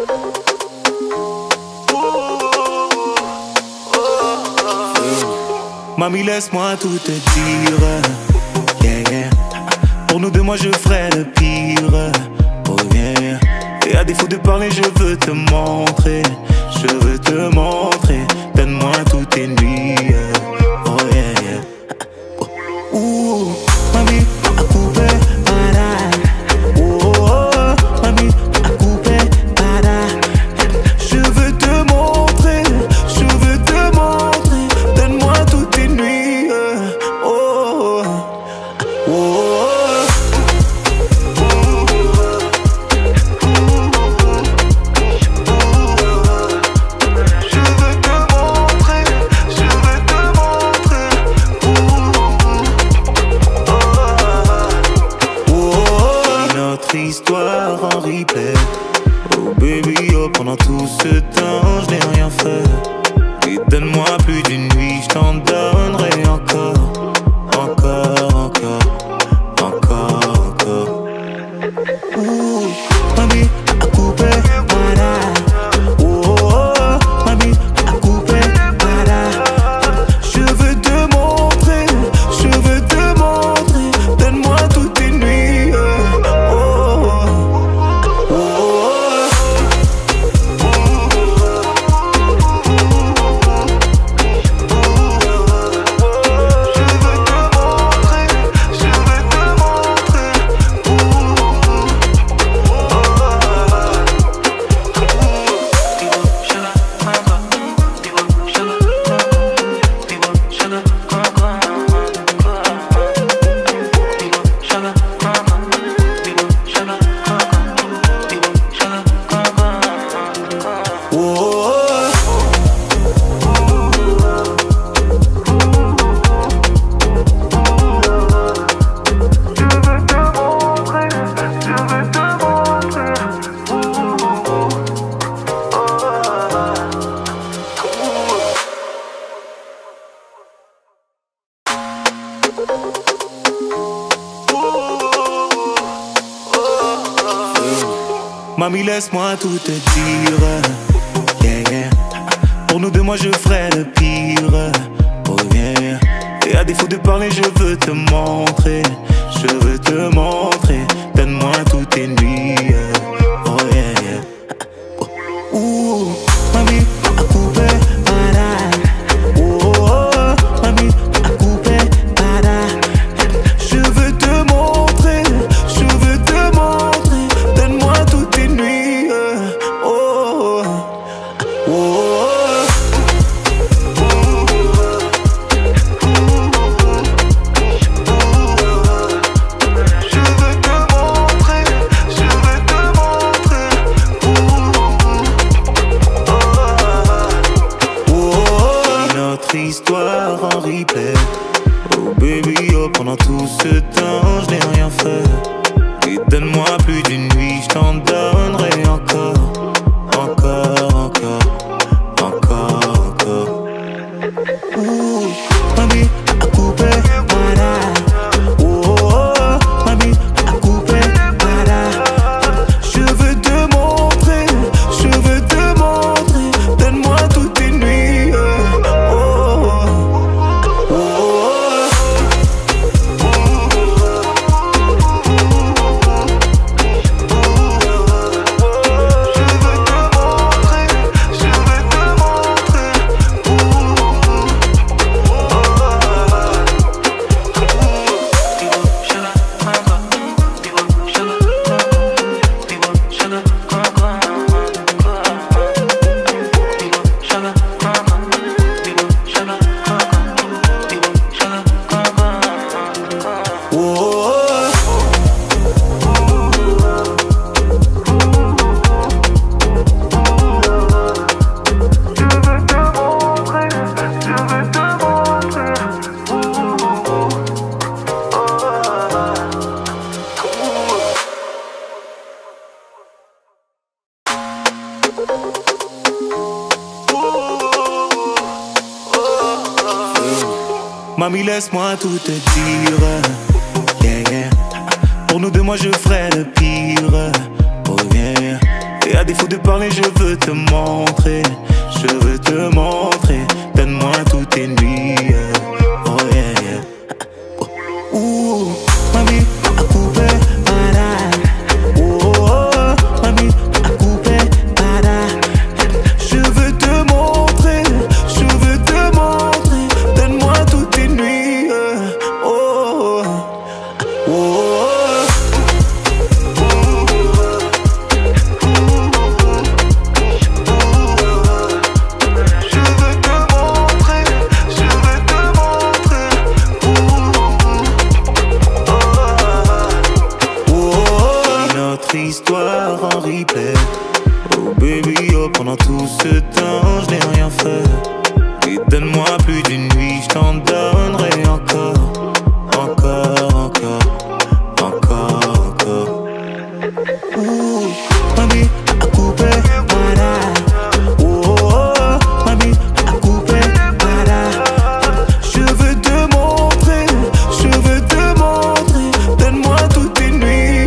Mamie, laisse-moi tout te dire, yeah, yeah. Pour nous deux, moi je ferai le pire, oh yeah. Et à défaut de parler, je veux te montrer, je veux te montrer. Donne-moi toutes tes nuits, oh yeah, yeah. Ouh, mamie, à couper, para. Oh, oh, oh, mamie, à couper, para. Je veux te montrer, je veux te montrer. Donne-moi toutes tes nuits, oh, oh, oh, oh. Histoire en replay. Oh baby, oh, pendant tout ce temps, je n'ai rien fait. Et donne-moi plus d'une nuit, je t'en donnerai encore. Encore, encore, encore, encore. Ouh, mamie, à couper, para. Oh, oh, oh, mamie, à couper, para. Je veux te montrer, je veux te montrer. Donne-moi toutes tes nuits, mamie, laisse-moi tout te dire, yeah, yeah. Pour nous deux, moi je ferai le pire, oh yeah. Et à défaut de parler, je veux te montrer, je veux te montrer. Donne-moi toutes tes nuits, oh yeah, yeah. Ouh, mamie, à couper, para. Oh, oh, oh, mamie, à couper, para. Je veux te montrer, je veux te montrer. Donne-moi toutes tes nuits, oh, oh, oh, oh. Histoire en replay. Oh baby, oh, pendant tout ce temps, je n'ai rien fait. Et donne-moi plus d'une nuit, je t'en donnerai encore. Encore, encore, encore, encore. Ouh, mamie, à couper, para. Oh, oh, oh, mamie, à couper, para. Je veux te montrer, je veux te montrer. Donne-moi toutes tes nuits, mamie, laisse-moi tout te dire, yeah, yeah. Pour nous deux, moi je ferai le pire, oh yeah. Et à défaut de parler, je veux te montrer. Je veux te montrer. Donne-moi toutes tes nuits. Oh yeah, yeah. Ouh, mami, a coupé, para. Oh, mami, a coupé, para. Je veux te montrer. Je veux te montrer. Donne-moi toutes tes nuits. Oh, oh, oh. Histoire en replay. Oh baby, oh pendant tout ce temps je n'ai rien fait. Et donne-moi plus d'une nuit, je t'en donnerai encore. Encore, encore, encore, encore. Ouh, mami, a coupé, para. Oh, oh, mami, a coupé, para. Je veux te montrer, je veux te montrer. Donne-moi toutes tes nuits.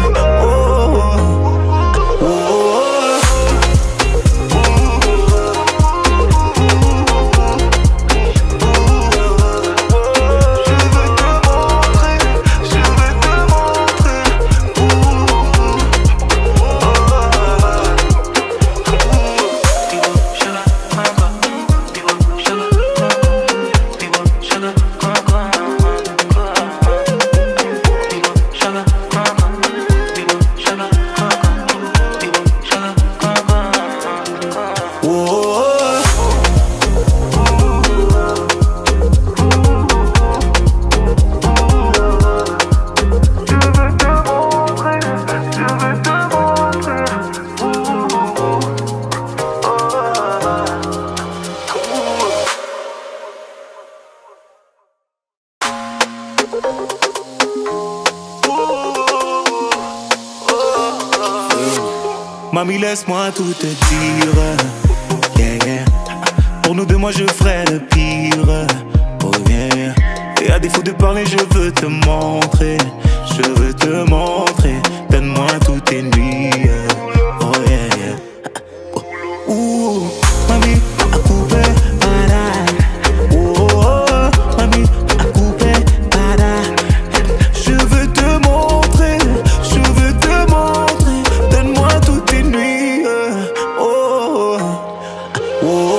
Mamie, laisse-moi tout te dire. Yeah, yeah. Pour nous deux, moi je ferai le pire. Oh yeah. Et à défaut de parler, je veux te montrer. Je veux te montrer. Donne-moi toutes tes nuits. Oh yeah, yeah. Ouh, mamie, a coupé, para. Oh, oh, mamie, a coupé, para. Je veux te montrer. Je veux te montrer. Donne-moi toutes tes nuits. Oh, oh, oh.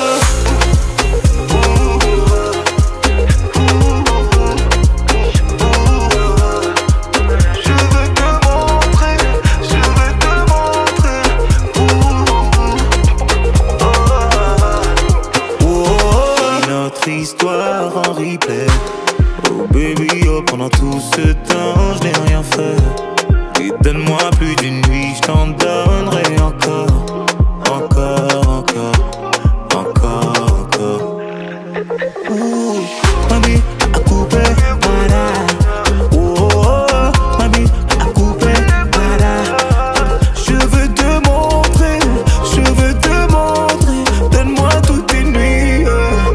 Histoire en replay. Oh baby, oh pendant tout ce temps je n'ai rien fait. Et donne-moi plus d'une nuit, je t'en donnerai encore. Encore, encore, encore, encore. Ouh, mami, a coupé, para. Oh, oh, mami, a coupé, para. Je veux te montrer, je veux te montrer. Donne-moi toutes tes nuits.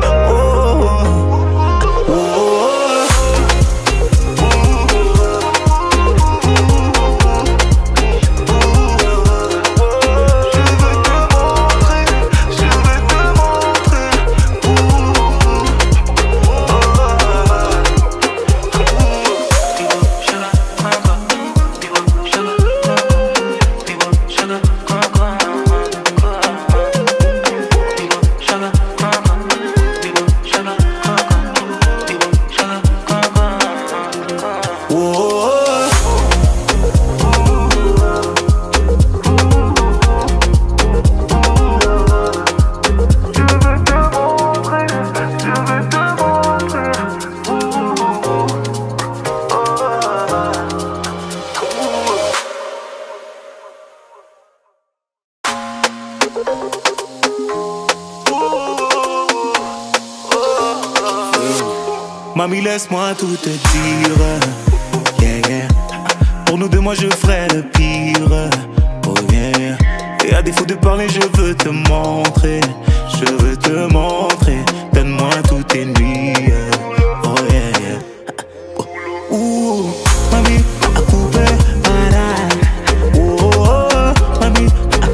Mamie, laisse-moi tout te dire. Yeah, yeah. Pour nous deux, moi je ferai le pire. Oh yeah. Et à défaut de parler, je veux te montrer. Je veux te montrer. Donne-moi toutes tes nuits. Oh yeah, yeah. Ouh, mamie, a coupé, para. Oh, oh, mamie, a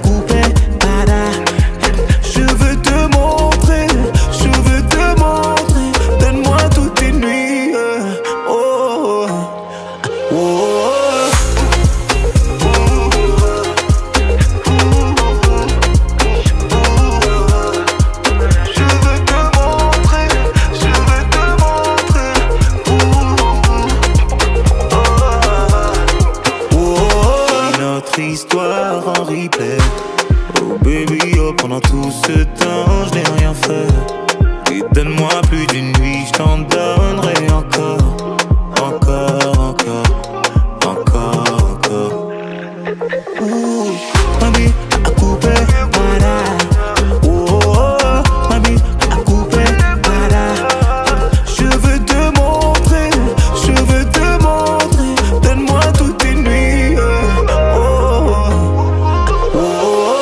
en replay. Oh baby, oh, pendant tout ce temps, je n'ai rien fait. Et donne-moi plus d'une nuit, je t'en donnerai encore. Encore, encore, encore, encore. Ouh, mami, à couper, voilà. Oh, oh, oh, mami, à couper, voilà. Je veux te montrer, donne-moi toutes tes nuits. Oh, oh, oh, oh.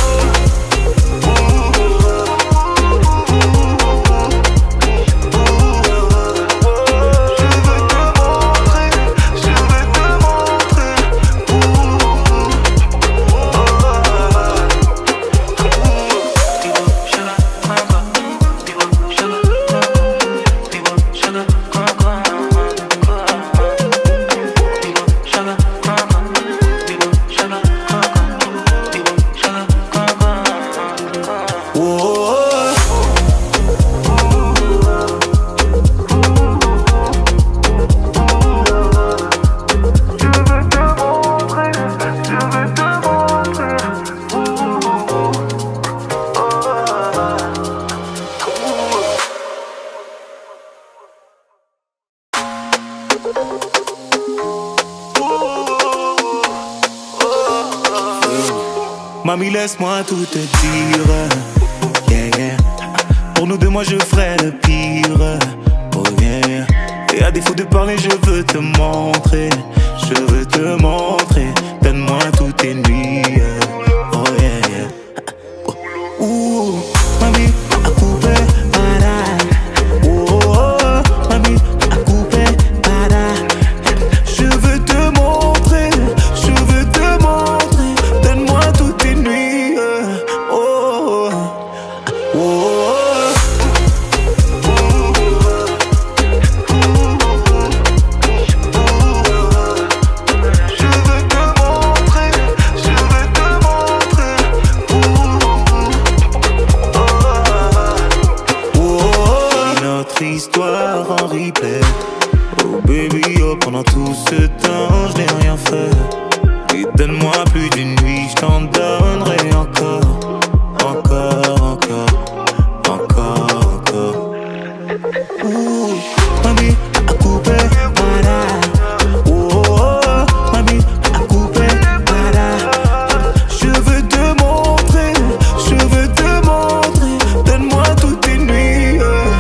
Mamie, laisse-moi tout te dire. Yeah, yeah. Pour nous deux, moi je ferai le pire. Oh yeah. Et à défaut de parler, je veux te montrer. Je veux te montrer. Donne-moi toutes tes nuits. Oh yeah, yeah. Ouh, mamie, à couper, para. Oh, oh, oh, mamie, à couper, para. Je veux te montrer. Donne-moi toutes tes nuits. Oh, oh, oh, oh. Histoire en replay. Oh baby, oh, pendant tout ce temps, je n'ai rien fait. Et donne-moi plus d'une nuit, je t'en donnerai encore. Encore, encore, encore, encore. Ouh, mamie, à couper, voilà. Oh, oh, oh, mamie, à couper, voilà. Je veux te montrer, donne-moi toutes tes nuits.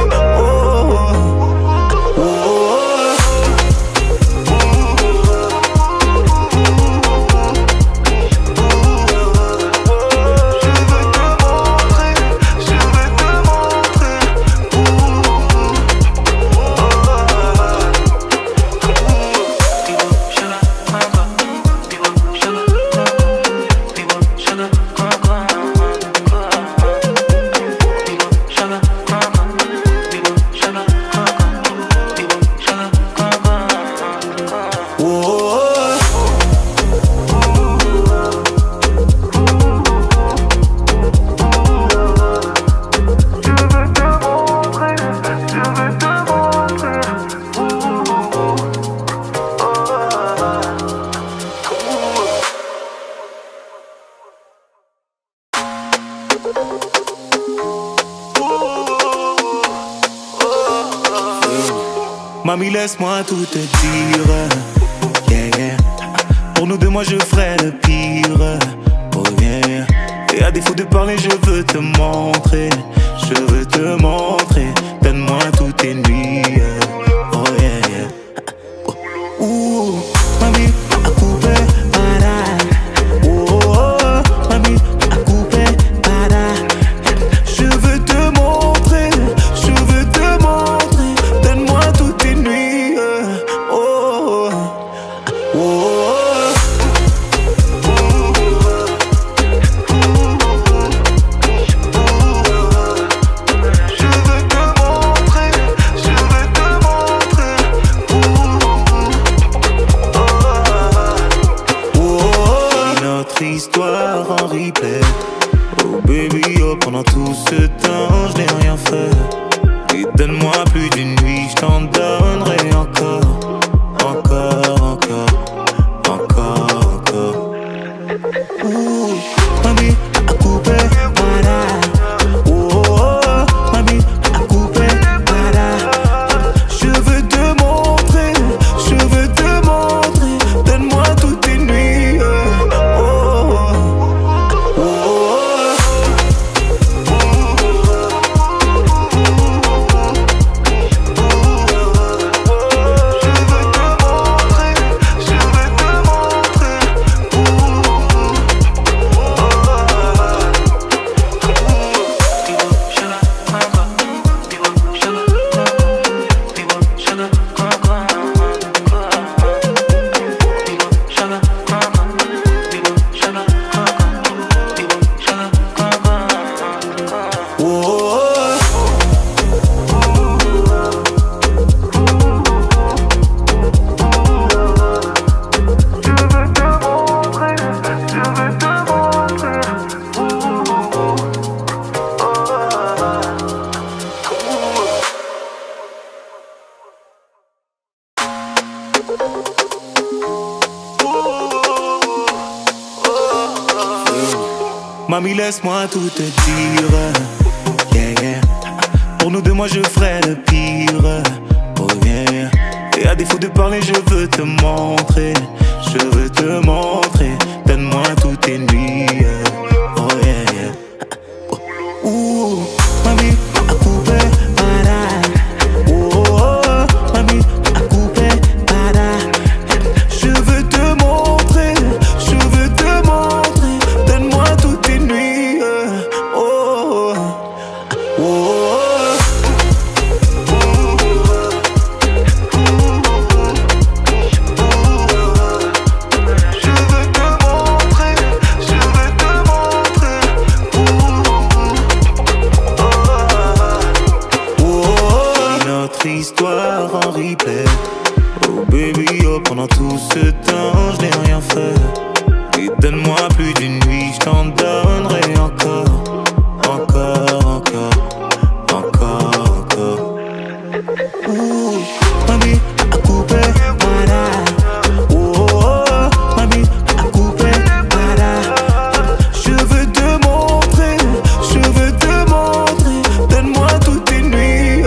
Mamie, laisse-moi tout te dire. Yeah, yeah. Pour nous deux, moi je ferai le pire. Oh yeah. Et à défaut de parler, je veux te montrer. Je veux te montrer. Donne-moi toutes tes nuits. Oh yeah, yeah. Ouh, mamie, à couper, para. Oh, oh, oh, mamie, à couper, para. Je veux te montrer. Donne-moi toutes tes nuits. Oh, oh, oh. Histoire en replay. Oh baby, oh, pendant tout ce temps, je n'ai rien fait. Et donne-moi plus d'une nuit, je t'en donnerai encore. Encore, encore, encore, encore. Ouh. Mamie, laisse-moi tout te dire. Yeah, yeah. Pour nous deux, moi je ferai le pire. Oh yeah. Et à défaut de parler, je veux te montrer. Je veux te montrer. Donne-moi toutes tes nuits. Oh yeah, yeah. Ouh, mamie, à couper, para. Oh, oh, oh, mamie, à couper, para. Je veux te montrer. Je veux te montrer. Donne-moi toutes tes nuits. Oh, oh, oh. Histoire en replay. Oh baby, oh, pendant tout ce temps, je n'ai rien fait. Et donne-moi plus d'une nuit, je t'en donnerai encore. Encore, encore, encore, encore. Ouh, mamie, à couper, para. Oh, oh, oh, mamie, à couper, para. Je veux te montrer, je veux te montrer. Donne-moi toutes tes nuits.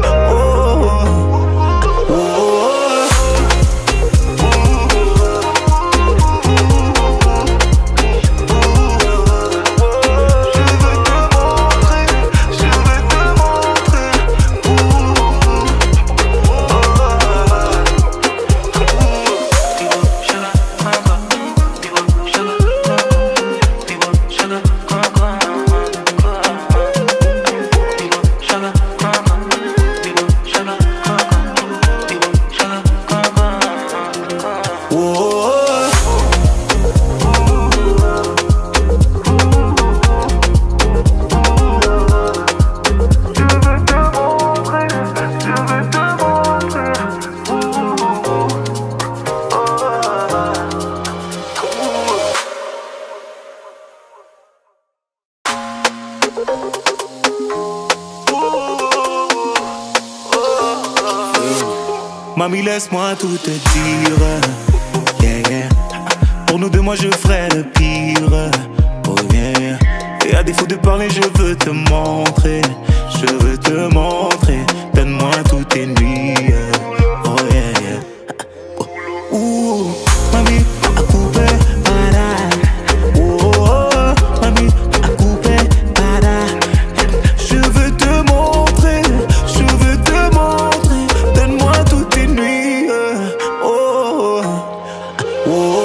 Mamie, laisse-moi tout te dire. Yeah, yeah. Pour nous deux, moi je ferai le pire. Oh yeah. Et à défaut de parler, je veux te montrer. Je veux te montrer. Donne-moi toutes tes nuits. Oh yeah, yeah. Ouh, mamie, à couper, para. Oh, oh, oh, mamie, à couper, para. Je veux te montrer. Je veux te montrer. Donne-moi toutes tes nuits. Oh, oh, oh.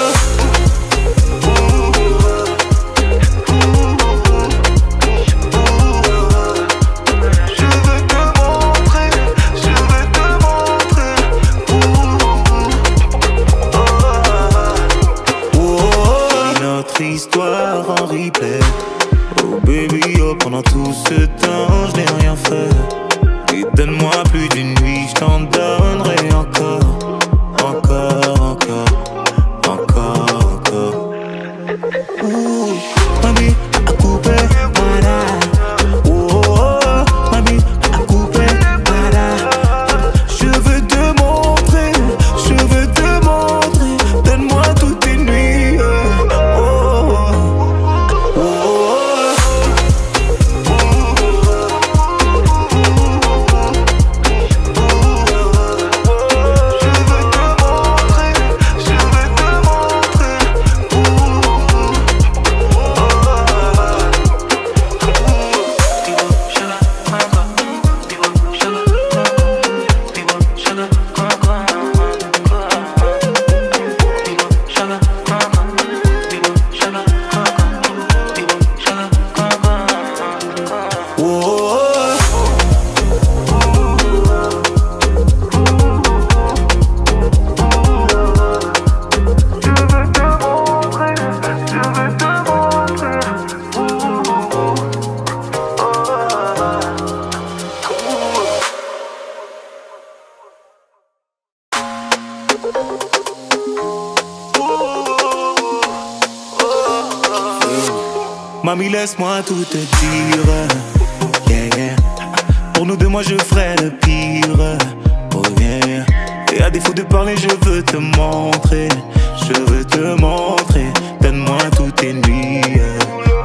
Histoire en replay. Oh baby, oh, pendant tout ce temps, je n'ai rien fait. Et donne-moi plus d'une nuit, je t'en donnerai encore. Encore, encore, encore, encore. Ouh, mamie, à couper, para. Oh, oh, oh, mamie, à couper, para. Je veux te montrer, je veux te montrer. Donne-moi toutes tes nuits. Mamie, laisse-moi tout te dire. Yeah, yeah. Pour nous deux, moi je ferai le pire. Oh yeah. Et à défaut de parler, je veux te montrer. Je veux te montrer. Donne-moi toutes tes nuits.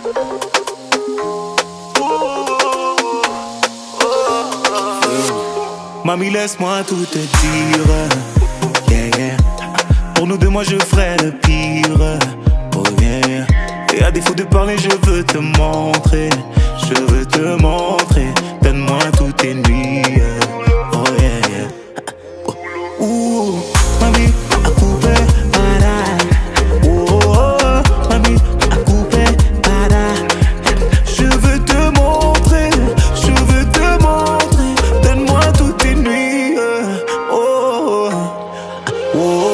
Mamie, laisse-moi tout te dire. Yeah, yeah. Pour nous deux, moi je ferai le pire. Oh yeah. Et à défaut de parler, je veux te montrer. Je veux te montrer. Donne-moi toutes tes nuits. Oh yeah, yeah. Ouh, mamie, à couper, para. Oh, oh, oh, mamie, à couper, para. Je veux te montrer. Je veux te montrer. Donne-moi toutes tes nuits. Oh, oh, oh, oh.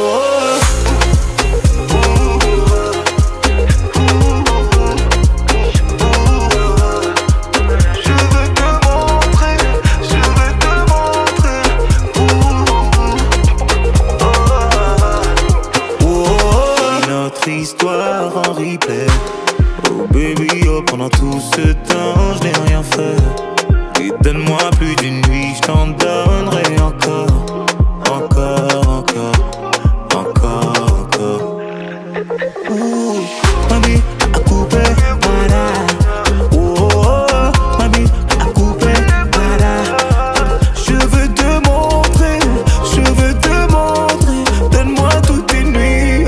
Histoire en replay. Oh baby, oh, pendant tout ce temps, je n'ai rien fait. Et donne-moi plus d'une nuit, je t'en donnerai encore. Encore, encore, encore, encore. Ouh, mamie, à couper, voilà. Oh, oh, oh, mamie, à couper, voilà. Je veux te montrer, je veux te montrer. Donne-moi toutes tes nuits.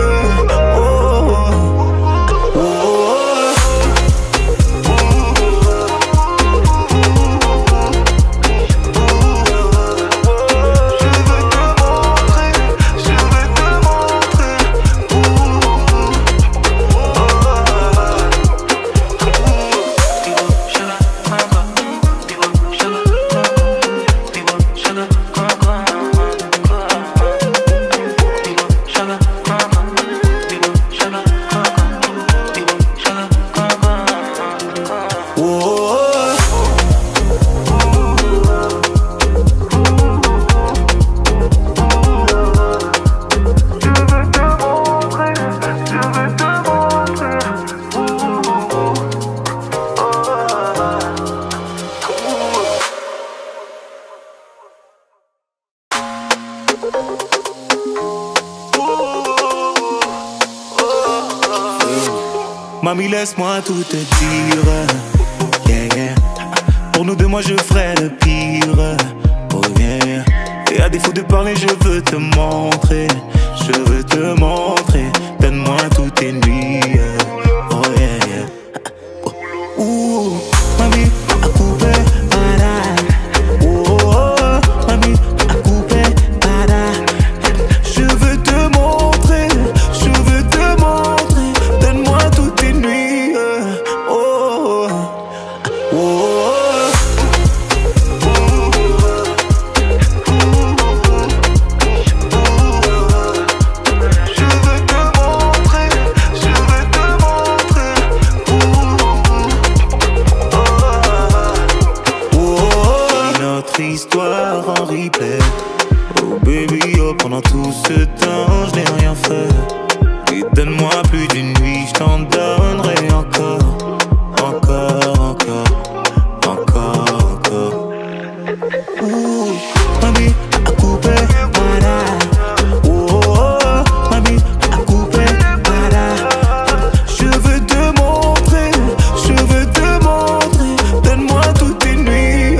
Mamie, laisse-moi tout te dire. Yeah, yeah. Pour nous deux, moi je ferai le pire. Oh yeah. Et à défaut de parler, je veux te montrer. Je veux te montrer. Donne-moi toutes tes nuits. Oh yeah, yeah. Ouh, mamie, à couper, para. Oh, oh, oh, mamie, à couper, para. Je veux te montrer. Je veux te montrer. Donne-moi toutes tes nuits. Oh, oh, oh. Histoire en replay. Oh baby, oh, pendant tout ce temps, je n'ai rien fait. Et donne-moi plus d'une nuit, je t'en donnerai encore. Encore, encore, encore, encore. Ouh, mamie, à couper, voilà. Oh, oh, oh, mamie, à couper, voilà. Je veux te montrer, je veux te montrer. Donne-moi toutes tes nuits.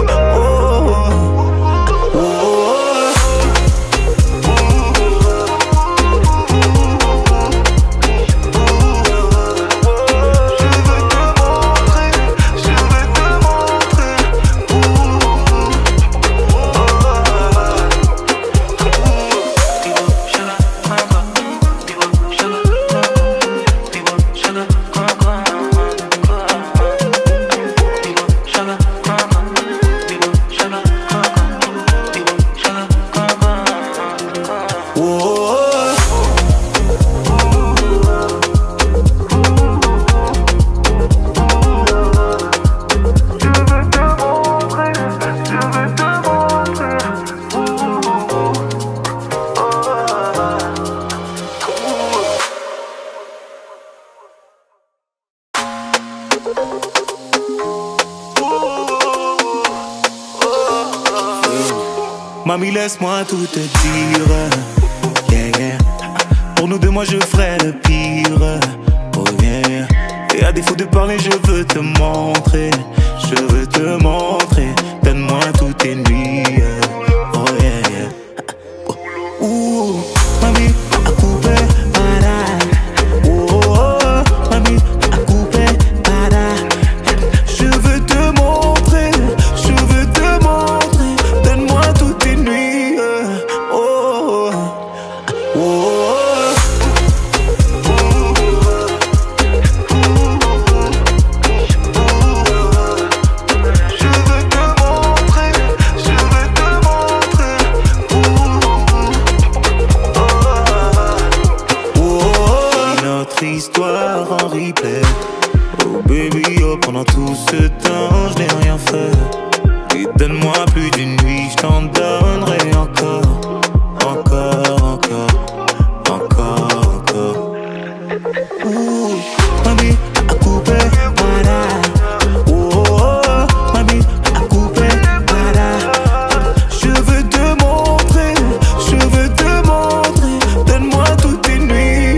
Mamie, laisse-moi tout te dire. Yeah, yeah. Pour nous deux, moi je ferai le pire. Oh yeah. Et à défaut défaut de parler, je veux te montrer. Je veux te montrer. Donne-moi toutes tes nuits. Oh yeah, yeah. Ouh, mami, a coupé, para. Oh, mami, a coupé, para. Je veux te montrer. Je veux te montrer. Donne-moi toutes tes nuits. Oh, oh, oh. Histoire en replay. Oh baby, oh, pendant tout ce temps, je n'ai rien fait. Et donne-moi plus d'une nuit, je t'en donnerai encore. Encore, encore, encore, encore. Ouh, mami, a coupé, para. Oh, oh, mami, a coupé, para. Je veux te montrer, je veux te montrer. Donne-moi toutes tes nuits.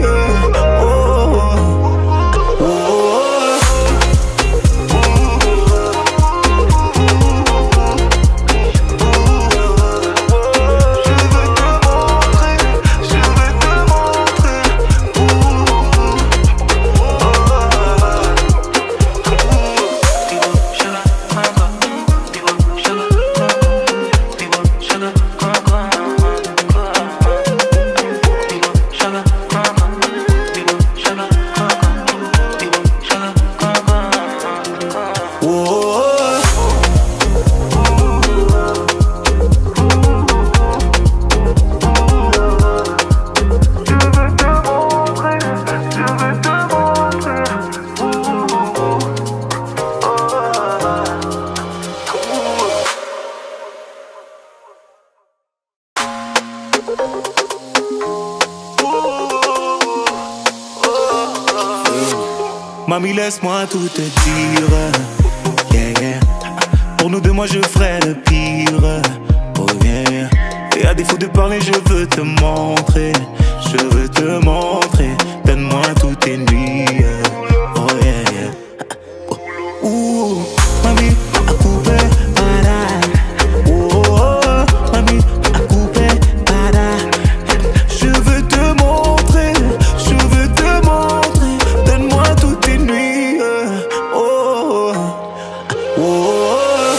Mamie, laisse-moi tout te dire. Yeah, yeah. Pour nous deux, moi je ferai le pire. Oh yeah. Et à défaut de parler, je veux te montrer. Je veux te montrer. Donne-moi toutes tes nuits. Oh yeah, yeah. Oh. Ouh, mamie, a coupé, para. Oh, oh, mamie, a coupé, para. Je veux te montrer. Je veux te montrer. Donne-moi toutes tes nuits. Oh, oh, oh.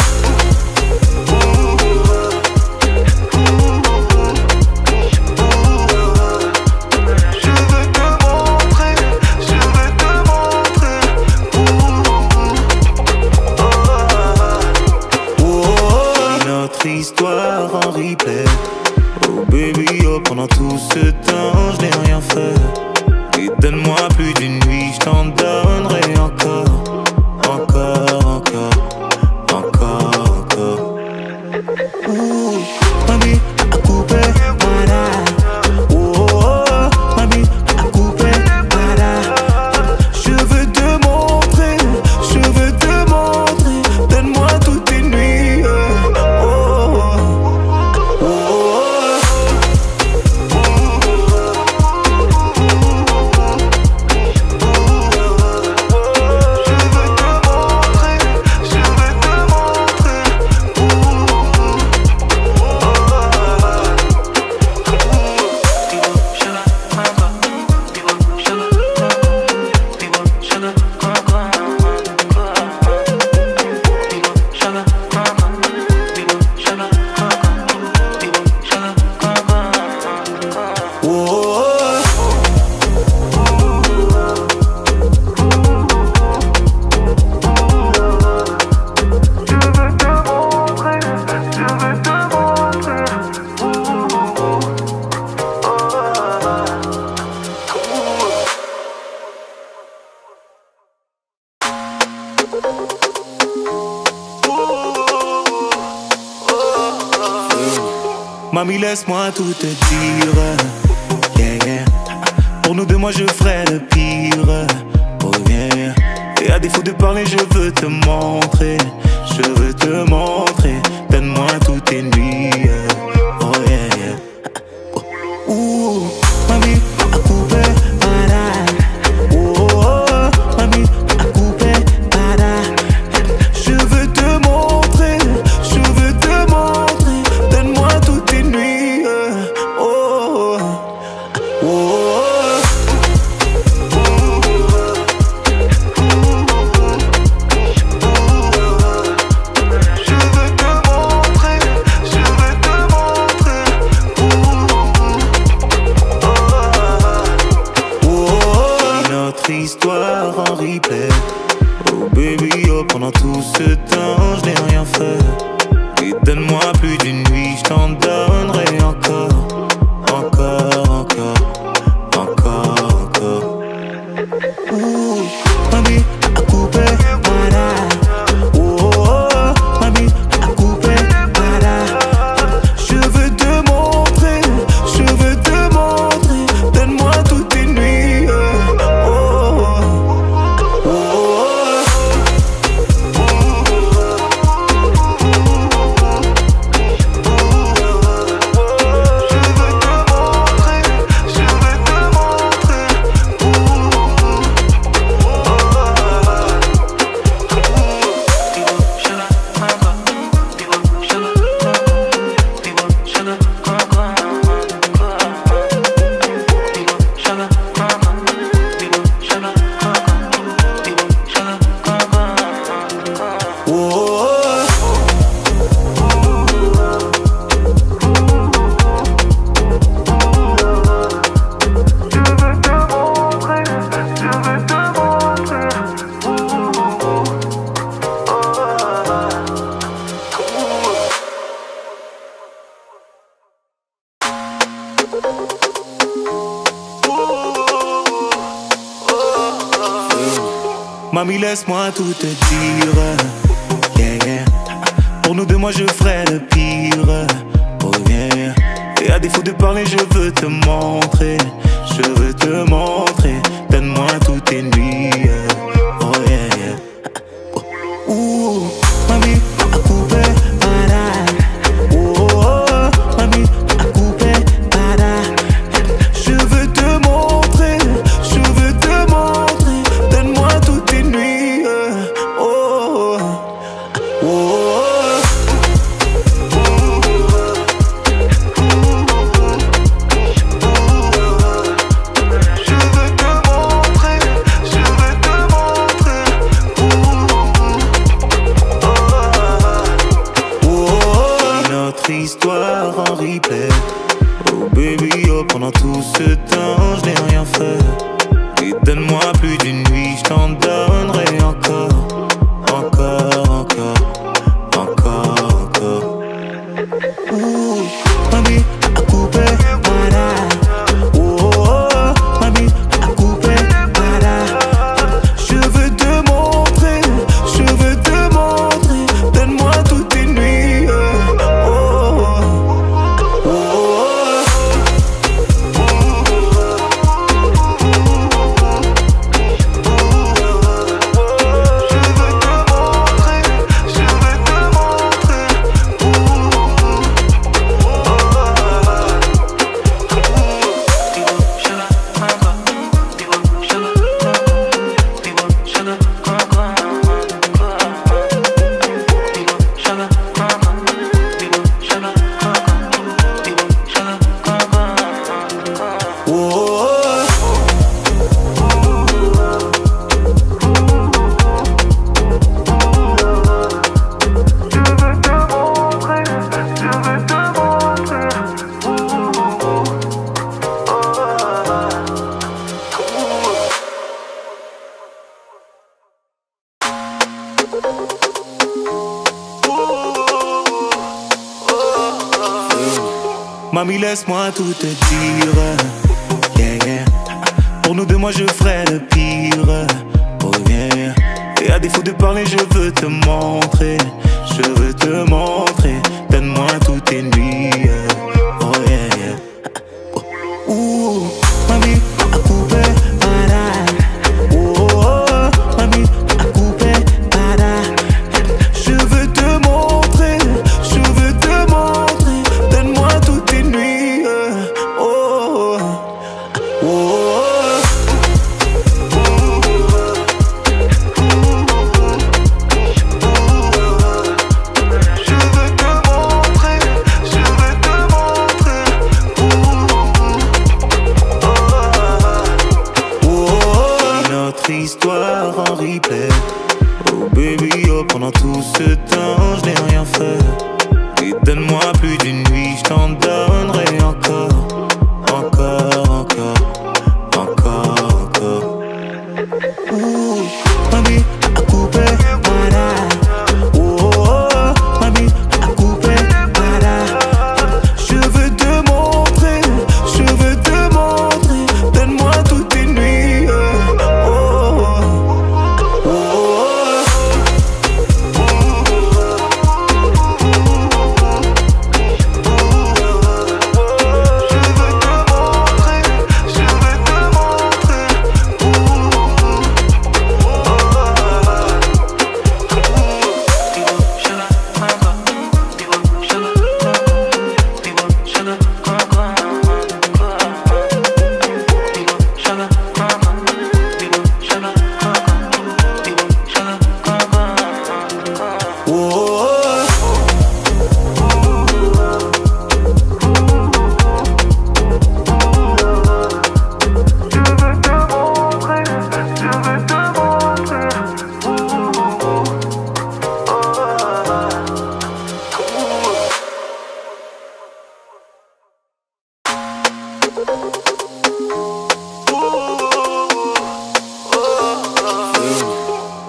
Histoire en replay. Oh baby, oh, pendant tout ce temps, je n'ai rien fait. Et donne-moi plus d'une nuit, je t'en donnerai encore. Encore, encore, encore, encore. Ouh, mami, a coupé, para. Oh, oh, mami, a coupé, para. Je veux te montrer, je veux te montrer. Donne-moi toutes tes nuits. Mamie, laisse-moi tout te dire. Yeah, yeah. Pour nous deux, moi je ferai le pire. Oh yeah. Et à défaut de parler, je veux te montrer. Je veux te montrer. Donne-moi toutes tes nuits. Oh yeah, yeah. Oh. Ouh, mamie, a coupé, para. Oh, oh, mamie, a coupé. notre histoire en replay. Oh baby, oh, pendant tout ce temps, je n'ai rien fait. Et donne-moi plus d'une nuit, je t'en donnerai encore. Encore, encore, encore, encore. Ouh, mami, à couper, voilà. Oh, oh, oh, mami, à couper, voilà. Je veux te montrer, donne-moi toutes tes nuits. Oh, oh, oh, oh. Mamie, laisse-moi tout te dire. Yeah, yeah. Pour nous deux, moi je ferai le pire. Oh yeah. Et à défaut de parler, je veux te montrer. Je veux te montrer. Donne-moi toutes tes nuits. Oh yeah, yeah. Ouh, mamie, à couper, para. Oh, oh, oh, mamie, à couper, para. Je veux te montrer. Donne-moi toutes tes nuits. Oh, oh, oh. Histoire en replay. Oh baby, oh, pendant tout ce temps, je n'ai rien fait. Et donne-moi plus d'une nuit, je t'en donnerai encore. Encore, encore, encore, encore. Ouh, mamie, à couper, voilà. Oh, oh, oh, mamie, à couper, voilà. Je veux te montrer, donne-moi toutes tes nuits. Mamie, laisse-moi tout te dire. Yeah, yeah. Pour nous deux, moi je ferai le pire. Oh yeah. Et à défaut de parler, je veux te montrer. Je veux te montrer. Donne-moi toutes tes nuits. Oh yeah, yeah. Ouh, mamie, à couper, para. Oh, oh, oh, mamie, à couper, para. Je veux te montrer. Donne-moi toutes tes nuits. Oh, oh, oh. Histoire en replay. Oh baby, oh, pendant tout ce temps, je n'ai rien fait. Et donne-moi plus d'une nuit, je t'en donnerai encore. Encore, encore, encore, encore.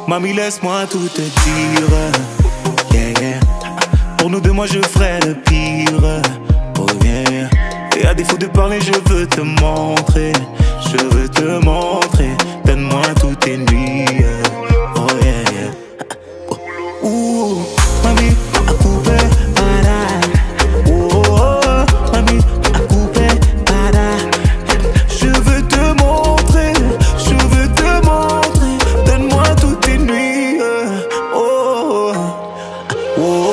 Mamie, laisse-moi tout te dire. Yeah, yeah. Pour nous deux, moi je ferai le pire. Oh yeah. Et à défaut de parler, je veux te montrer. Je veux te montrer. Donne-moi toutes tes nuits. Oh yeah, yeah. Ouh, mamie, à couper, para. Oh, oh, oh, mamie, à couper, para. Je veux te montrer. Je veux te montrer. Donne-moi toutes tes nuits. Oh, oh, oh, oh.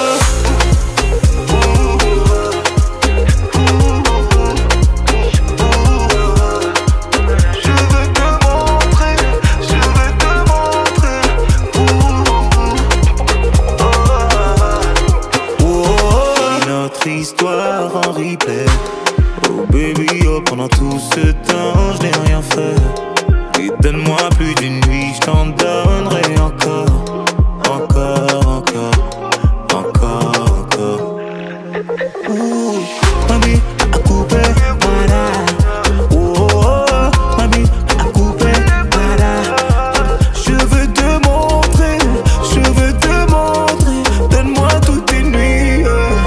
Histoire en replay. Oh baby, oh, pendant tout ce temps, je n'ai rien fait. Et donne-moi plus d'une nuit, je t'en donnerai encore. Encore, encore, encore, encore. Ouh, mamie, à couper, para. Oh, oh, oh, mamie, à couper, para. Je veux te montrer, je veux te montrer. Donne-moi toutes tes nuits.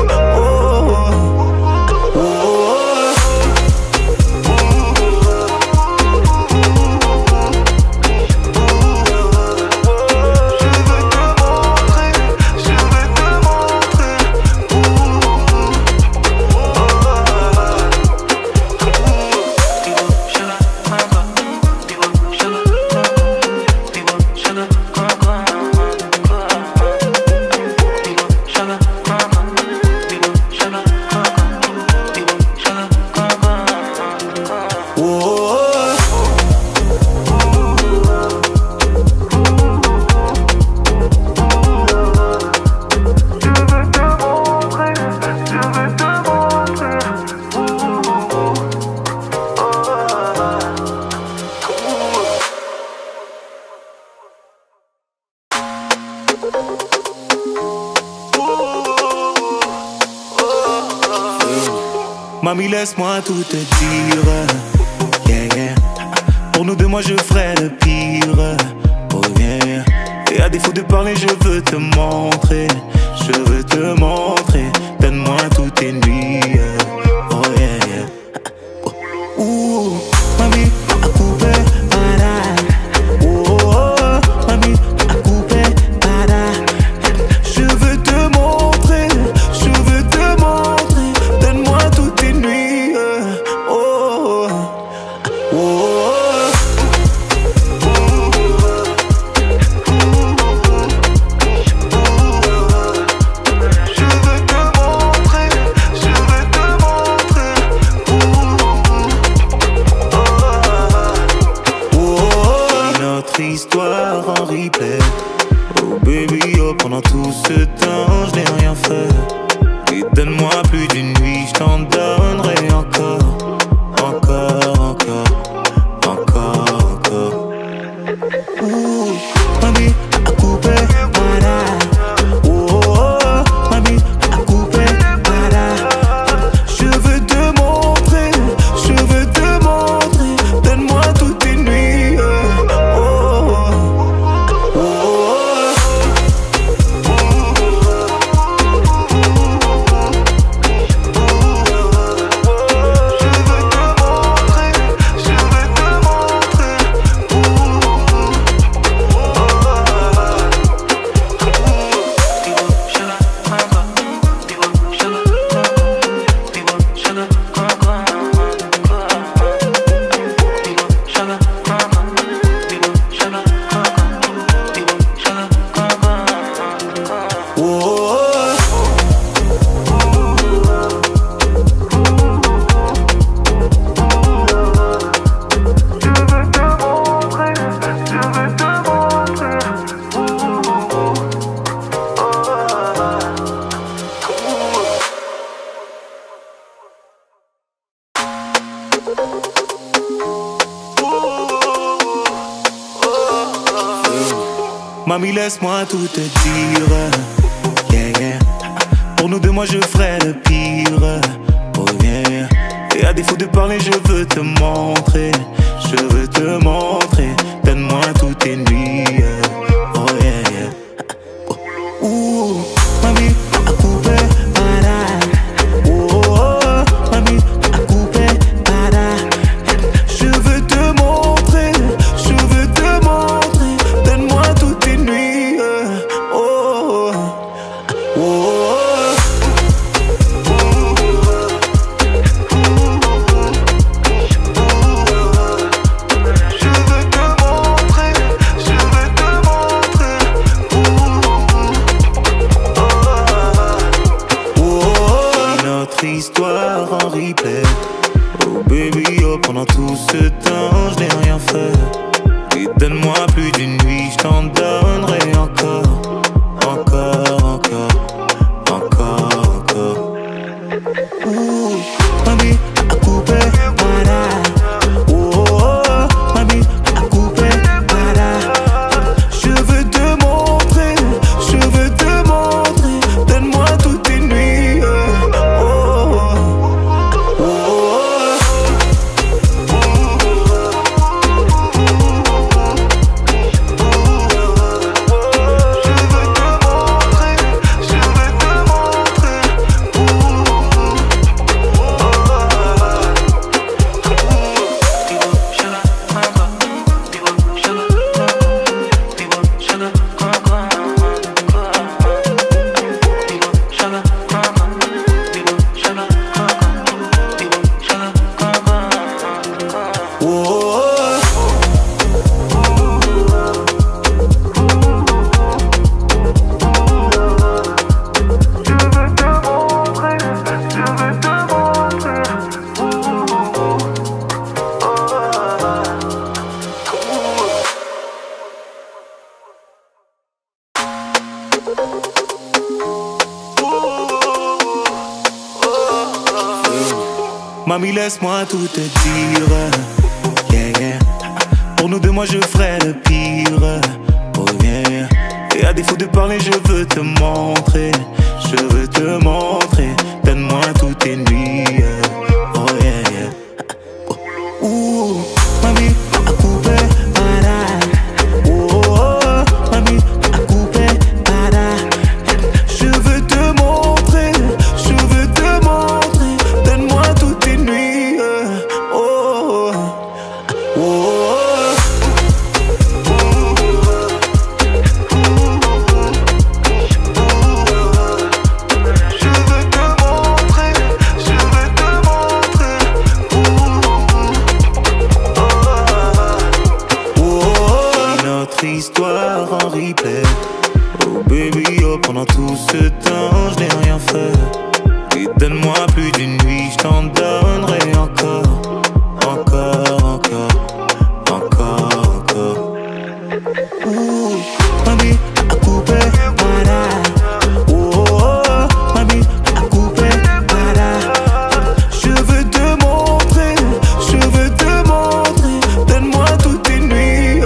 Mamie, laisse-moi tout te dire. Yeah, yeah. Pour nous deux, moi je ferai le pire. Oh yeah. Et à défaut de parler, je veux te montrer. Je veux te montrer. Donne-moi toutes tes nuits. Oh yeah, yeah. Ouh, mamie, à couper, para. Oh, oh, oh, mamie, à couper, para. Je veux te montrer. Je veux te montrer. Donne-moi toutes tes nuits. Oh, oh, oh. Histoire en replay. Oh baby, oh, pendant tout ce temps, je n'ai rien fait. Et donne-moi plus d'une nuit, je t'en donnerai encore. Encore, encore, encore, encore. Ouh, mamie, à couper, para. Oh, oh, oh, mamie, à couper, para. Je veux te montrer, je veux te montrer. Donne-moi toutes tes nuits. Mamie, laisse-moi tout te dire. Yeah, yeah. Pour nous deux, moi je ferai le pire. Oh yeah. Et à défaut de parler, je veux te montrer. Je veux te montrer. Donne-moi toutes tes nuits. Mamie, laisse-moi tout te dire. Yeah, yeah. Pour nous deux, moi je ferai le pire. Oh yeah. Et à défaut de parler, je veux te montrer. Je veux te montrer. Donne-moi toutes tes nuits. Oh yeah, yeah. Ouh, mamie, à couper, para. Oh, oh, oh, mamie, à couper, para. Je veux te montrer. Je veux te montrer. Donne-moi toutes tes nuits. Oh, oh, oh, oh. Histoire en replay. Oh baby, oh, pendant tout ce temps, je n'ai rien fait. Et donne-moi plus d'une nuit, je t'en donnerai encore. Encore, encore, encore, encore. Ouh, mamie, à couper, para. Oh, oh, oh, mamie, à couper, para. Je veux te montrer, je veux te montrer. Donne-moi toutes tes nuits.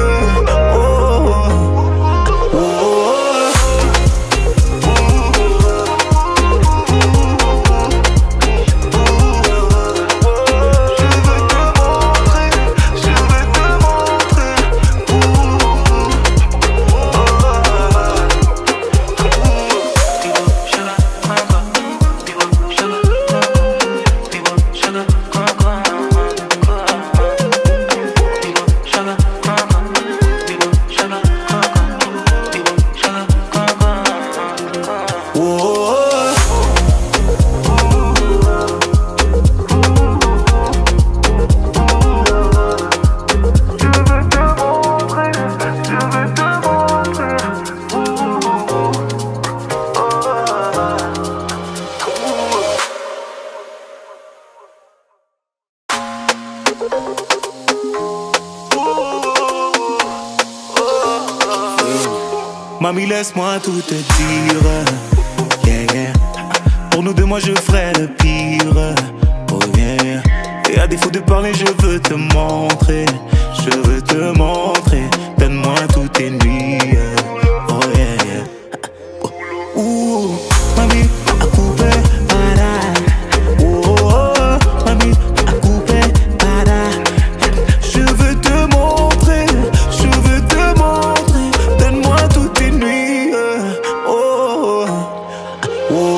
Mamie, laisse-moi tout te dire. Yeah, yeah. Pour nous deux, moi je ferai le pire. Oh yeah. Et à défaut de parler, je veux te montrer. Je veux te montrer. Donne-moi toutes tes nuits. Oh yeah, yeah. Ouh, mamie, à couper, para. Oh, oh, oh, mamie, à couper, para. Je veux te montrer. Je veux te montrer. Donne-moi toutes tes nuits. Oh, oh, oh, oh.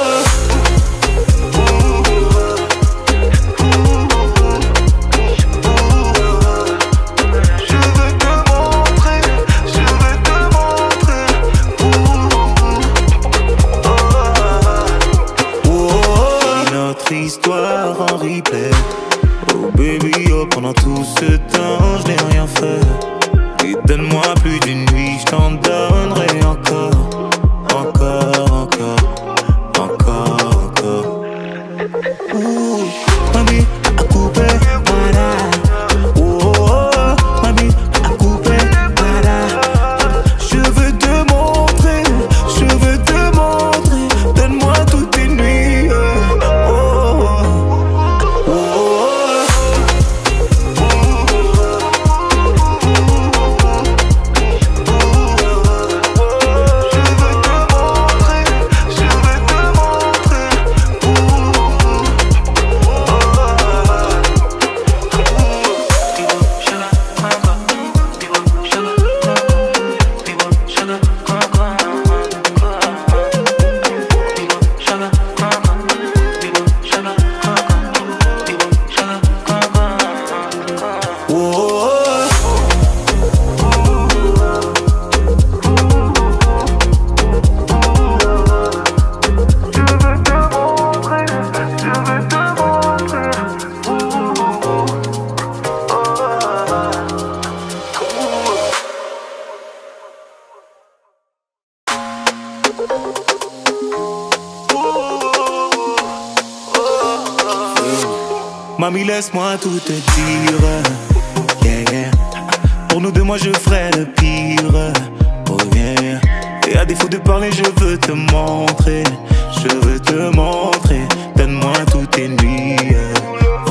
Histoire en replay. Oh baby, oh, pendant tout ce temps, je n'ai rien fait. Et donne-moi plus d'une nuit, je t'en donnerai encore. Encore, encore, encore, encore. Ouh, mamie, à couper, para. Oh, oh, oh, mamie, à couper, para. Je veux te montrer, je veux te montrer. Donne-moi toutes tes nuits. Mamie, laisse-moi tout te dire. Yeah, yeah. Pour nous deux, moi je ferai le pire. Oh yeah. Et à défaut de parler, je veux te montrer. Je veux te montrer. Donne-moi toutes tes nuits.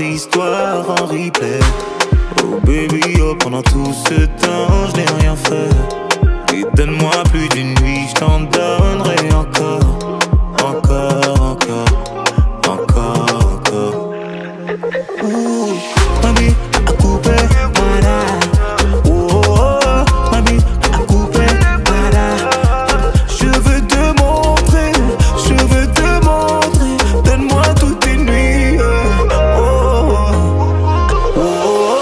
histoire en replay. Oh baby, oh, pendant tout ce temps, je n'ai rien fait. Et donne-moi plus d'une nuit, je t'en donnerai encore. Encore, encore, encore, encore. Ouh, mami, à couper, voilà. Oh, oh, oh, mami, à couper, voilà. Je veux te montrer, donne-moi toutes tes nuits. Oh, oh, oh, oh.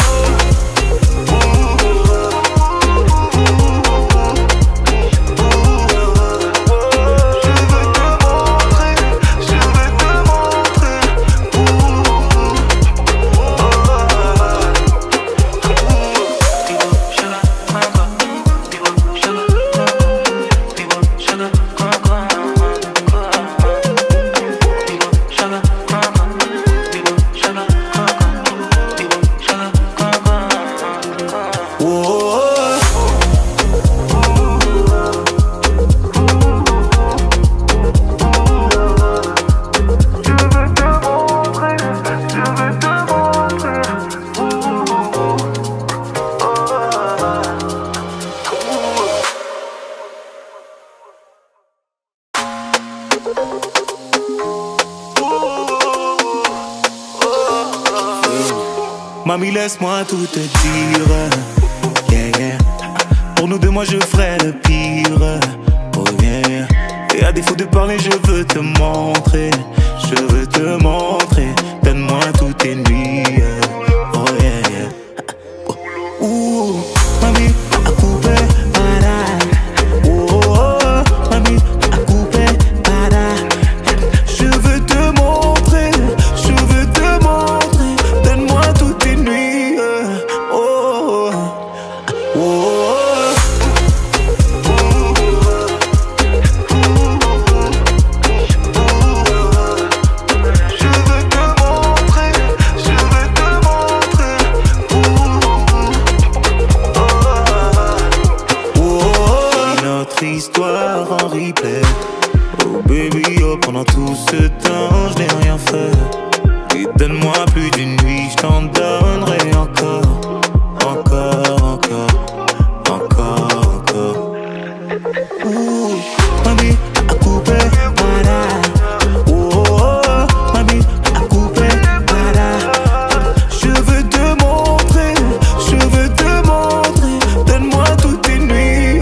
Mamie, laisse-moi tout te dire. Yeah, yeah. Pour nous deux, moi je ferai le pire. Oh yeah. Et à défaut de parler, je veux te montrer. Je veux te montrer. Donne-moi toutes tes nuits. Oh yeah, yeah. Ouh, mamie, à couper, para. Oh, oh, oh, mamie, à couper, para. Je veux te montrer. Donne-moi toutes tes nuits. Oh, oh, oh, oh. Histoire en replay. Oh baby, oh, pendant tout ce temps, je n'ai rien fait. Et donne-moi plus d'une nuit, je t'en donnerai encore. Encore, encore, encore, encore. Ouh, mamie, à couper, voilà. Oh, oh, oh, mamie, à couper, voilà. Je veux te montrer, donne-moi toutes tes nuits.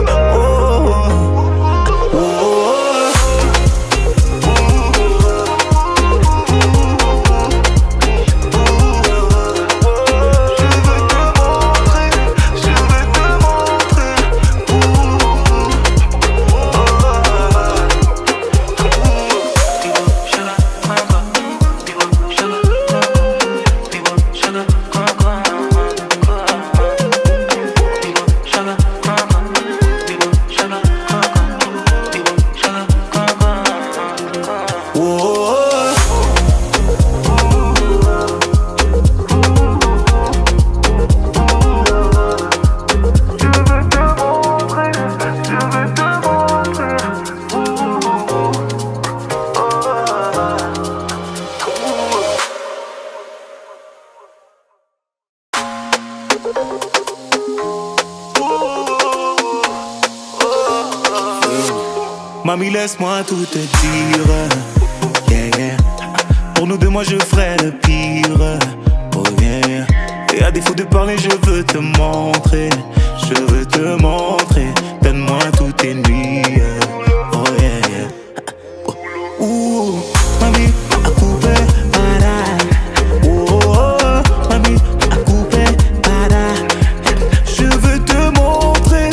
Mamie, laisse-moi tout te dire. Yeah, yeah. Pour nous deux, moi je ferai le pire. Oh yeah. Et à défaut de parler, je veux te montrer. Je veux te montrer. Donne-moi toutes tes nuits. Oh yeah, yeah. Ouh, mamie, à couper, para. Oh, oh, oh, mamie, à couper, para. Je veux te montrer.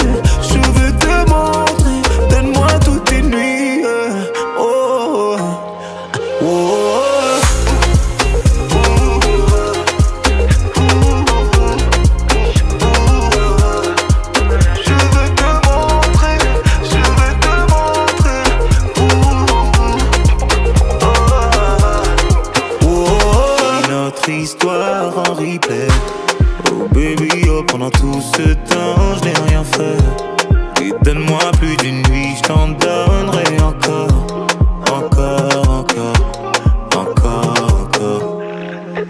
Donne-moi toutes tes nuits. Oh, oh, oh, oh. Histoire en replay. Oh baby, oh, pendant tout ce temps, je n'ai rien fait. Et donne-moi plus d'une nuit, je t'en donnerai encore. Encore, encore, encore, encore.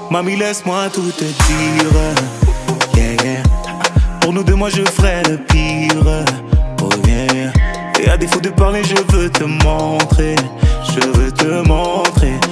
Mamie, laisse-moi tout te dire. Yeah, yeah. Pour nous deux, moi je ferai le pire. Oh yeah. Et à défaut de parler, je veux te montrer. Je veux te montrer.